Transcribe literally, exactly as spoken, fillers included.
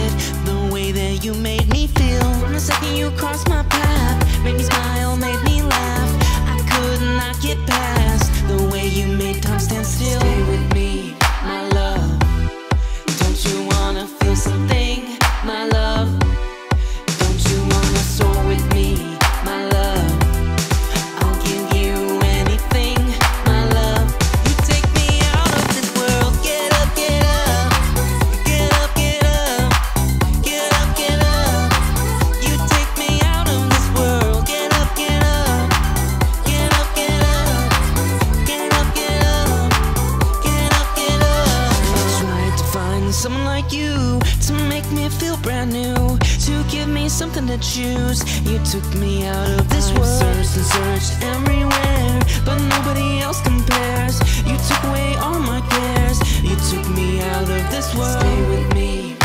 it, the way that you made me feel. From the second you crossed my path, made me smile, made me laugh. I could not get past the way you made time stand still. Stay with me, my love. Don't you wanna feel something, my love? Don't you wanna soar with me, my love? I'll give you anything, my love. You take me out of this world. Get up, get up. Get up, get up. Get up, get up. You take me out of this world. Get up, get up. Get up, get up. Get up, get up. Get up, get up. I tried to find someone like you to make me feel brand new, to give me something to choose. You took me out of this world. I've searched and searched everywhere, but nobody else compares. You took away all my cares. You took me out of this world. Stay with me,